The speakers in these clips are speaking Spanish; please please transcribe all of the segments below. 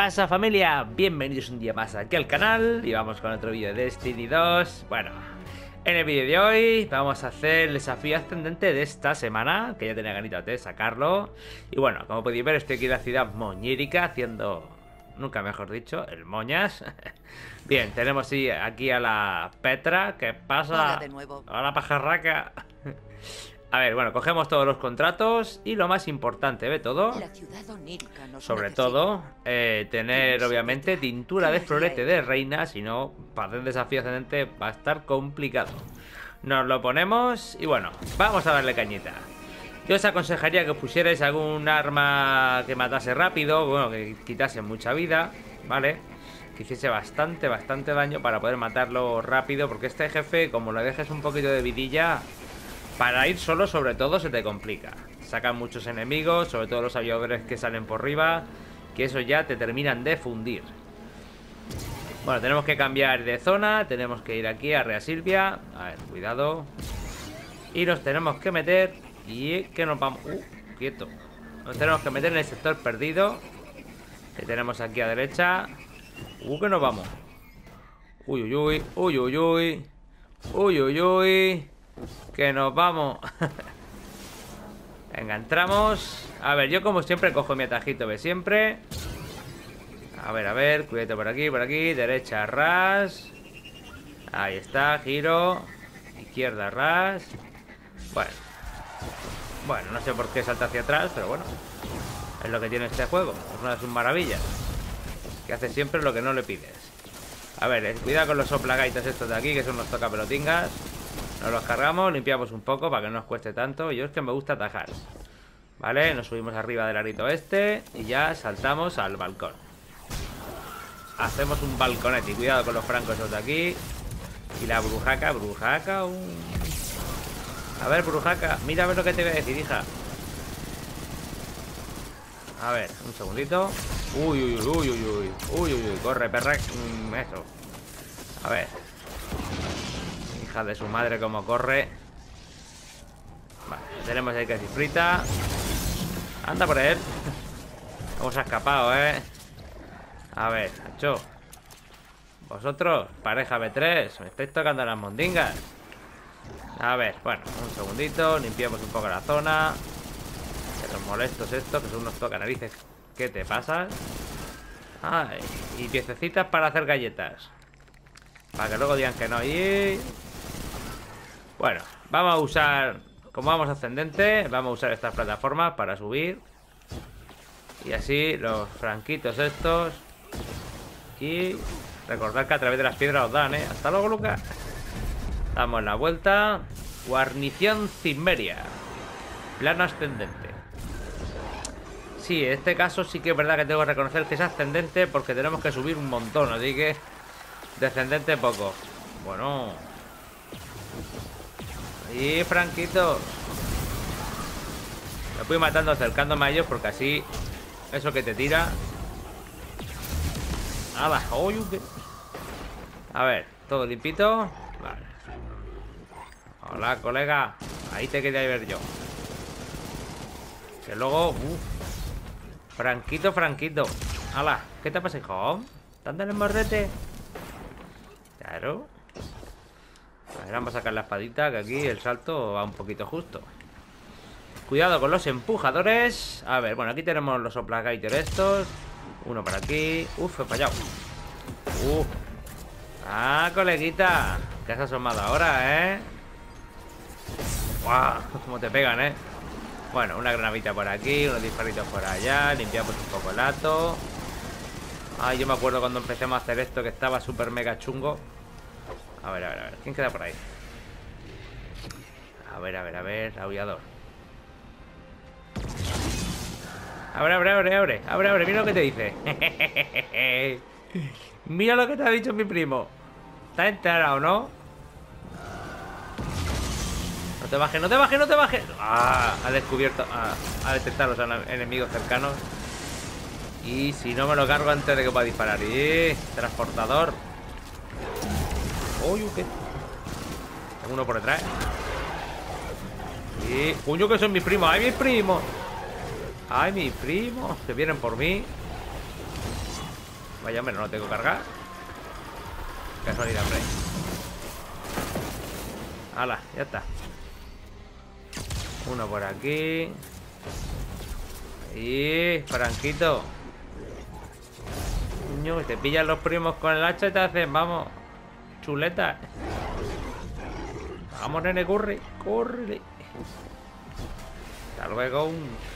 pasa, familia? Bienvenidos un día más aquí al canal y vamos con otro vídeo de Destiny 2. Bueno, en el vídeo de hoy vamos a hacer el desafío ascendente de esta semana, que ya tenía ganitas de sacarlo. Y bueno, como podéis ver, estoy aquí en la ciudad moñírica haciendo, nunca mejor dicho, el moñas. Bien, tenemos aquí a la Petra. ¿Qué pasa? Hola de nuevo. Hola, pajarraca. A ver, bueno, cogemos todos los contratos y lo más importante de todo, La ciudad onírica nos sobre necesita. todo, tener obviamente tintura de florete de reina, si no, para hacer desafío ascendente va a estar complicado. Nos lo ponemos y bueno, vamos a darle cañita. Yo os aconsejaría que os pusierais algún arma que matase rápido, bueno, que quitase mucha vida, ¿vale? Que hiciese bastante daño para poder matarlo rápido, porque este jefe, como lo dejes un poquito de vidilla, para ir solo, sobre todo, se te complica. Sacan muchos enemigos, sobre todo los aviadores que salen por arriba, que eso ya te terminan de fundir. Bueno, tenemos que cambiar de zona. Tenemos que ir aquí a Rea Silvia. A ver, cuidado. Y nos tenemos que meter. Y que nos vamos... quieto. Nos tenemos que meter en el sector perdido, que tenemos aquí a derecha. Que nos vamos. Uy, uy, uy. Uy, uy, uy. Uy, uy, uy. Que nos vamos. Venga, entramos. A ver, yo como siempre cojo mi atajito de siempre. A ver, cuídate por aquí, derecha, ras. Ahí está, giro. Izquierda, ras. Bueno, no sé por qué salta hacia atrás, pero bueno, es lo que tiene este juego. Es una de sus maravillas, que hace siempre lo que no le pides. A ver, cuidado con los soplagaitas estos de aquí, que son unos tocapelotingas. Nos los cargamos, limpiamos un poco para que no nos cueste tanto. Yo es que me gusta atajar. Vale, nos subimos arriba del arito este y ya saltamos al balcón. Hacemos un balconete y cuidado con los francos esos de aquí. Y la brujaca. A ver, brujaca, mira a ver lo que te voy a decir, hija. A ver, un segundito. Uy, corre, perra. Eso. A ver. De su madre como corre. Vale, tenemos ahí que cifrita. Anda por él. ¿Cómo se ha escapado, A ver, macho. Vosotros, pareja B3, me estáis tocando las mondingas. A ver, bueno, un segundito. Limpiamos un poco la zona. Que son molestos estos, que son unos tocanarices. ¿Qué te pasa? Ay, y piececitas para hacer galletas, para que luego digan que no. Y... bueno, vamos a usar, como vamos ascendente, vamos a usar estas plataformas para subir. Y así los franquitos estos. Y recordad que a través de las piedras os dan, Hasta luego, Lucas. Damos la vuelta. Guarnición Cimmeria. Plano ascendente. Sí, en este caso sí que es verdad que tengo que reconocer que es ascendente, porque tenemos que subir un montón, así que descendente poco. Bueno. Y franquitos. Me voy matando acercándome a ellos, porque así eso que te tira. ¡Hala! A ver, todo limpito. Vale. Hola, colega. Ahí te quería ver yo. Que luego... Franquito. ¡Hala! ¿Qué te pasa, hijo? ¿Te andan en morrete? Claro. A ver, vamos a sacar la espadita, que aquí el salto va un poquito justo. Cuidado con los empujadores. A ver, bueno, aquí tenemos los soplagaiter estos. Uno por aquí. Uf, he fallado. Ah, coleguita. ¿Qué has asomado ahora, ¡Guau! Cómo te pegan, Bueno, una granadita por aquí, unos disparitos por allá. Limpiamos un poco el hato. Ay, yo me acuerdo cuando empecemos a hacer esto, que estaba súper mega chungo. A ver, ¿quién queda por ahí? A ver, aullador. Abre, mira lo que te dice. Mira lo que te ha dicho mi primo. ¿Estás enterado, no? No te bajes. Ha descubierto, ha detectado los enemigos cercanos. Y si no me lo cargo antes de que pueda disparar. Y transportador. Uy, ¿qué? Tengo uno por detrás. Y... puño, que son mis primos. ¡Ay, mis primos! Se vienen por mí. Vaya, hombre, no lo tengo que cargar. Casualidad, hombre. Hala, ya está. Uno por aquí. Y Franquito. Coño, te pillan los primos con el hacha y te hacen, vamos, chuleta. Vamos, nene, corre, corre. Hasta luego.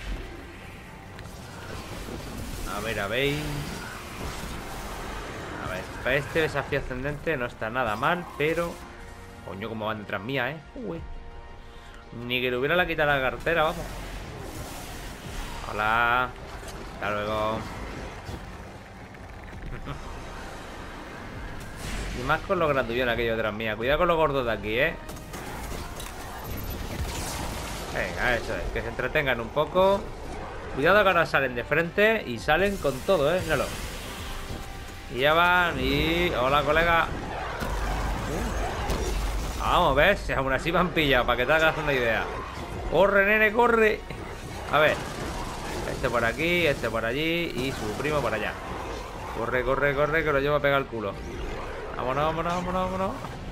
A ver, a ver. A ver, para este desafío ascendente no está nada mal, pero... Coño, como van detrás mía, ¿eh? Uy. Ni que le hubiera la quitado la cartera, vamos. Hola. Hasta luego. Y más con los grandullones aquellos detrás mía. Cuidado con los gordos de aquí, ¿eh? Venga, eso es. Que se entretengan un poco. Cuidado que ahora salen de frente y salen con todo, ¿eh? Míralo. Y ya van y... Hola, colega. Vamos, ¿ves? Aún así me han pillado, para que te hagas una idea. Corre, nene, corre. A ver. Este por aquí, este por allí y su primo por allá. Corre, corre, corre, que lo llevo a pegar el culo. Vámonos, vámonos, vámonos, vámonos.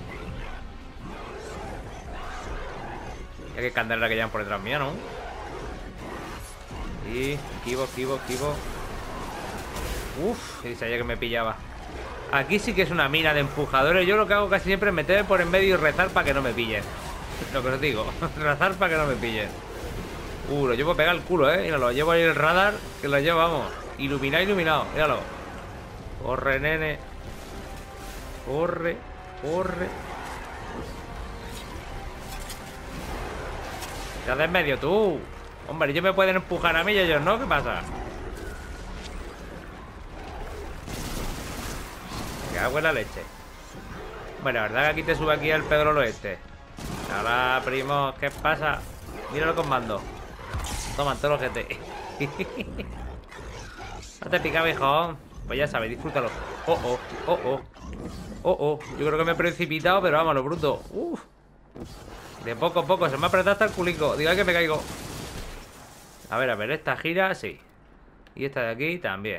Hay que candela que llevan por detrás mía, ¿no? Y esquivo, esquivo, esquivo. Uf, y sabía que me pillaba. Aquí sí que es una mina de empujadores. Yo lo que hago casi siempre es meterme por en medio y rezar para que no me pillen. Lo que os digo, rezar para que no me pillen. Lo llevo a pegar el culo, míralo, lo llevo ahí el radar. Que lo llevo, vamos. Iluminado, iluminado, míralo. Corre, nene. Corre, corre. ¿Qué haces en medio tú? Hombre, ellos me pueden empujar a mí y ellos no, ¿qué pasa? Me cago en la leche. Bueno, la verdad que aquí te sube aquí el Pedrolo este. Hola, primo, ¿qué pasa? Míralo con mando. Toma, todo lo que te... No te pica, viejo. Pues ya sabes, disfrútalo. Oh, oh, oh, oh. Oh, oh. Yo creo que me he precipitado, pero vamos, lo bruto. Uf. De poco a poco, se me ha apretado hasta el culico. Diga que me caigo. A ver, esta gira, sí. Y esta de aquí también.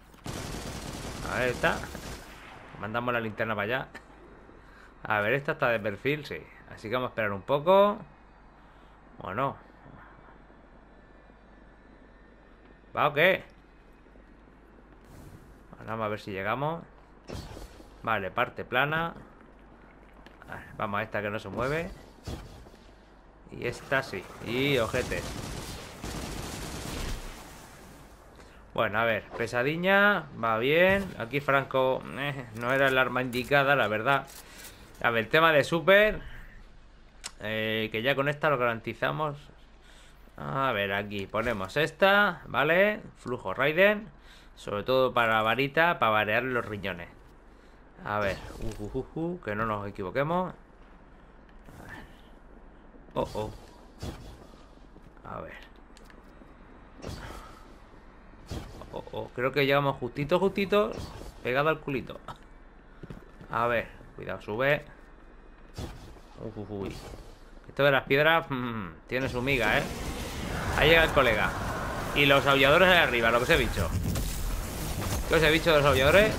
A ver, esta. Mandamos la linterna para allá. A ver, esta está de perfil, sí. Así que vamos a esperar un poco. ¿O no? ¿Va o qué? Vamos a ver si llegamos. Vale, parte plana. Vamos a esta que no se mueve. Y esta sí. Y ojetes. Bueno, a ver, pesadilla. Va bien. Aquí Franco no era el arma indicada, la verdad. A ver, el tema de super, que ya con esta lo garantizamos. A ver, aquí ponemos esta, ¿vale? Flujo Raiden. Sobre todo para varita, para variar los riñones. A ver, que no nos equivoquemos. Oh, oh. A ver. Oh, oh. Creo que llegamos justito, justito. Pegado al culito. A ver, cuidado, sube. Uy. Esto de las piedras tiene su miga, ¿eh? Ahí llega el colega. Y los aulladores de arriba, lo que os he dicho. ¿Qué os he dicho de los aulladores?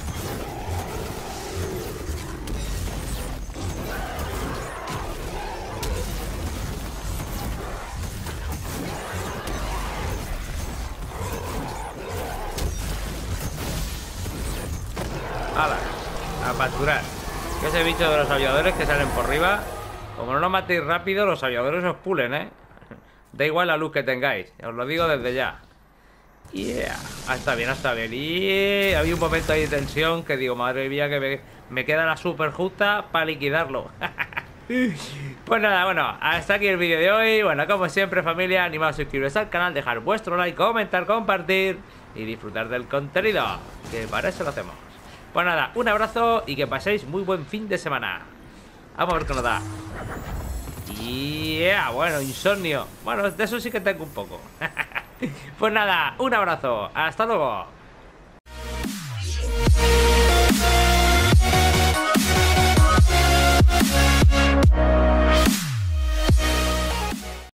¡Hala! A facturar. ¿Qué os he dicho de los aviadores que salen por arriba? Como no lo matéis rápido, los aviadores os pulen, ¿eh? Da igual la luz que tengáis. Os lo digo desde ya. Yeah. Está bien, está bien. Y había un momento ahí de tensión que digo, madre mía, que me queda la super justa para liquidarlo. Pues nada, bueno, hasta aquí el vídeo de hoy. Bueno, como siempre, familia, animaos a suscribiros al canal, dejar vuestro like, comentar, compartir y disfrutar del contenido, que para eso lo hacemos. Pues nada, un abrazo y que paséis muy buen fin de semana. Vamos a ver qué nos da. Bueno, insomnio. Bueno, de eso sí que tengo un poco. Pues nada, un abrazo. Hasta luego.